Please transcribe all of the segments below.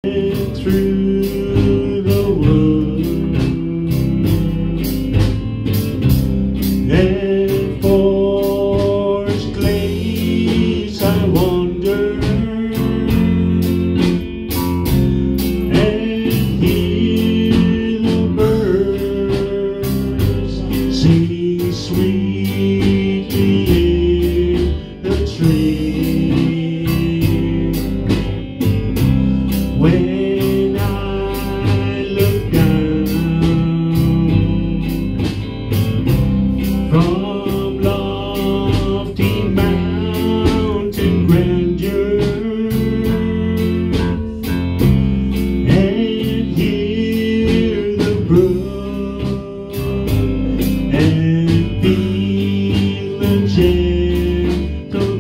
through the woods and forest glades I wander and hear the birds sing sweetly in the tree. When I look down from lofty mountain grandeur and hear the brook and feel the gentle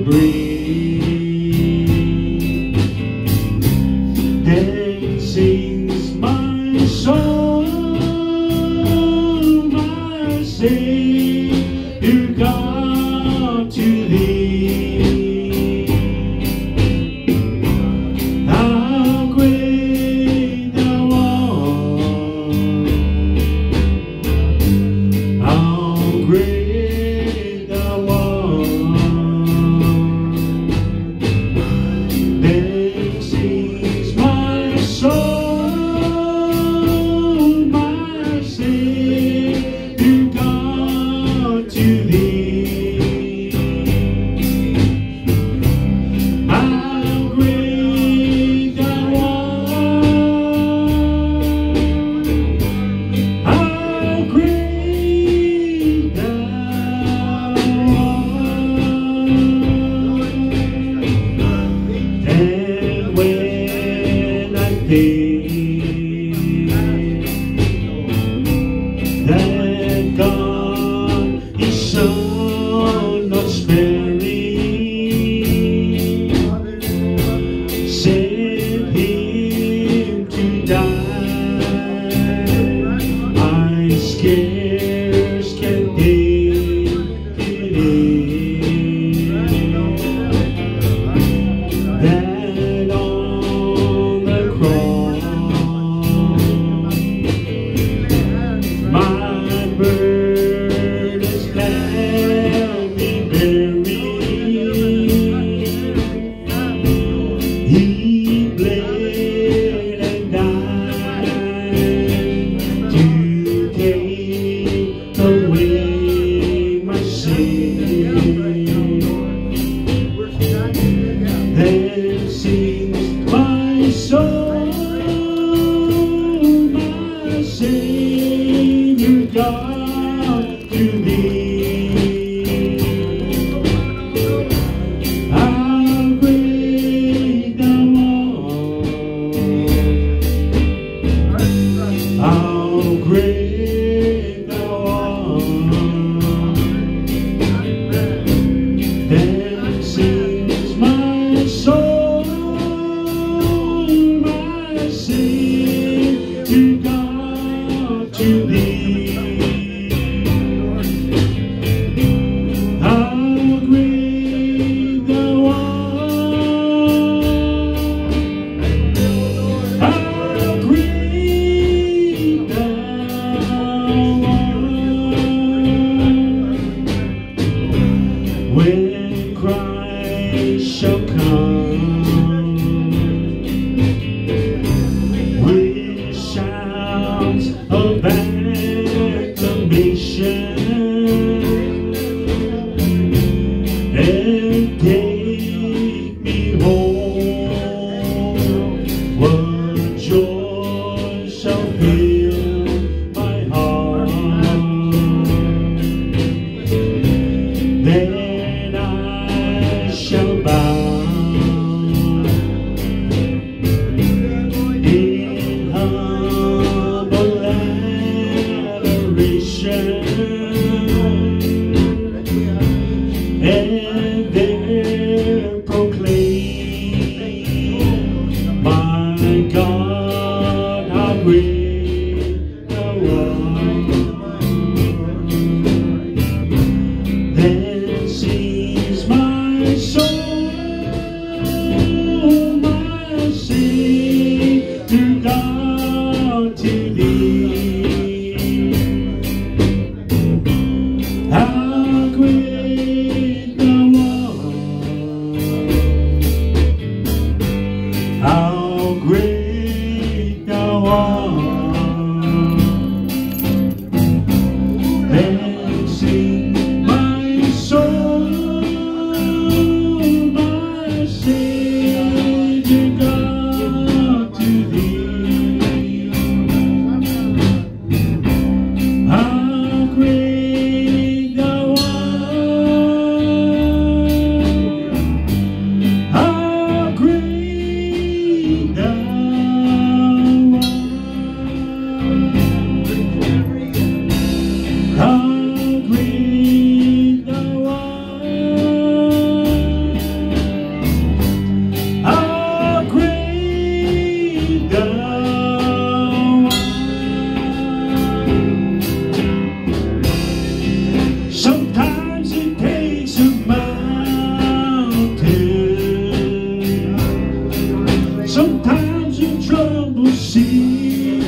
breeze, then sings my soul, my Savior God, to thee. How great thou art, how great thou art. Then sings my soul, my Savior God, to thee. How great thou art, how great thou art. And when I think that God His Son not sparing sent Him to die, I scarce can take it in, that on the cross my burdens gladly buried. He bled and died to take away my sin. Then sings my soul, my Savior God, to thee. How great thou art, how great thou art. Then sings my soul, my Savior God, to thee. How great thou art, how great thou art. When Christ shall come with shouts of acclamation and take me home, what joy shall fill my heart. Then I shall bow in humble adoration, and there proclaim, my God, how great thou art. Then sings my soul, my Savior Sometimes in trouble see,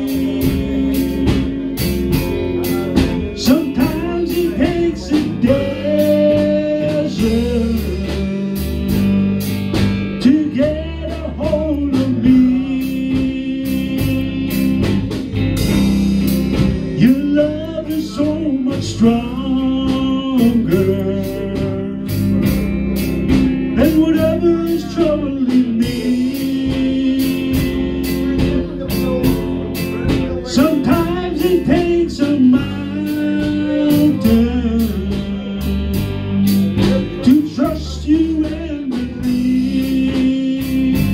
sometimes it takes a desert to get a hold of me. Your love is so much stronger than whatever is troubling me. Sometimes it takes a mountain to trust you and believe.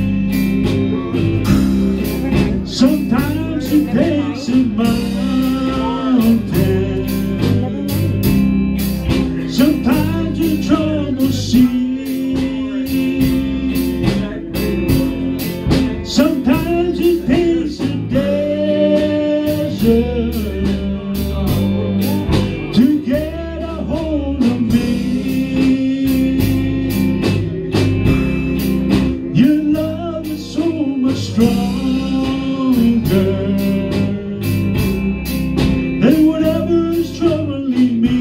Sometimes it takes a mountain, sometimes in trouble see, sometimes it takes a desert to get a hold of me. Your love is so much stronger than whatever is troubling me.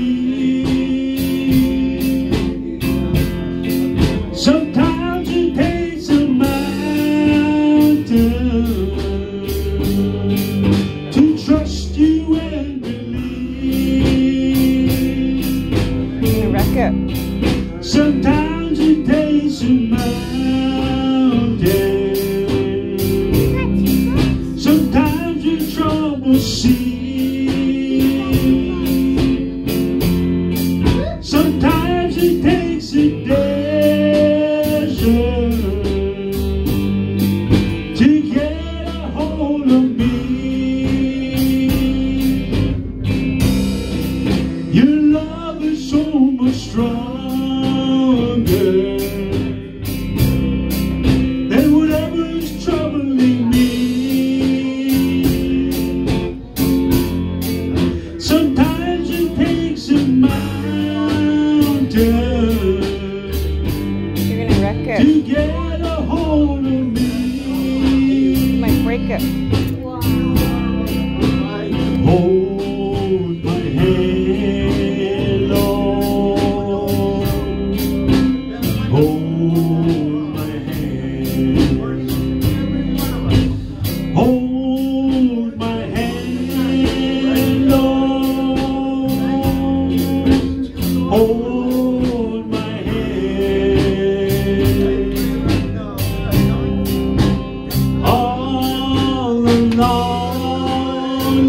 Sometimes it takes a mountain to trust you and believe. Wreck it. Sometimes it takes a mountain, sometimes in trouble see, sometimes it takes a desert to get a hold of me. Your love is so much stronger than whatever is troubling me. Sometimes it takes a mountain You're gonna wreck to it. get a hold of me. You might break it. Hold my hand, Lord. Hold my hand. Hold my hand, Lord. Hold my hand. All along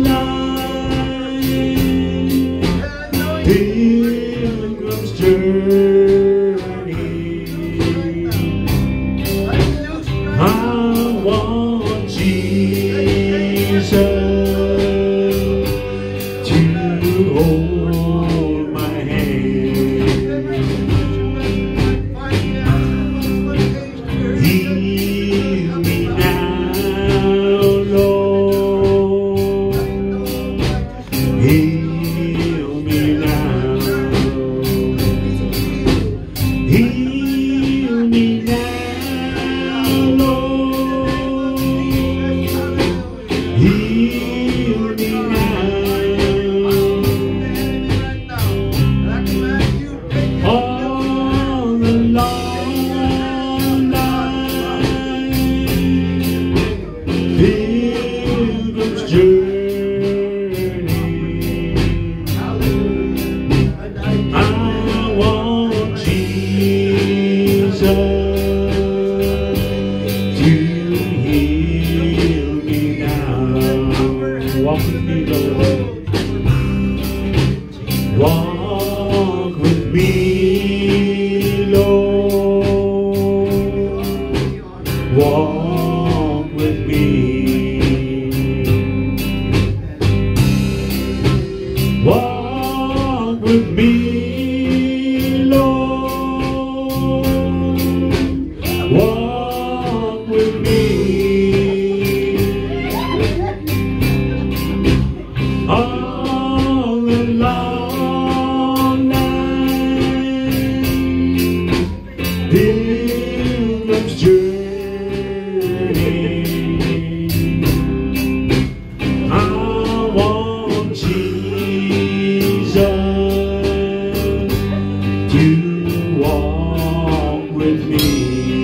line, pilgrim's journey. I want Jesus to hold my hand. Heal me now, Lord. Heal me now. Heal me now, Lord. Heal me now. All along line, pilgrim's journey. I want Jesus to heal me now. Walk with me, Lord. Walk with me, Lord. Walk with me. walk with me.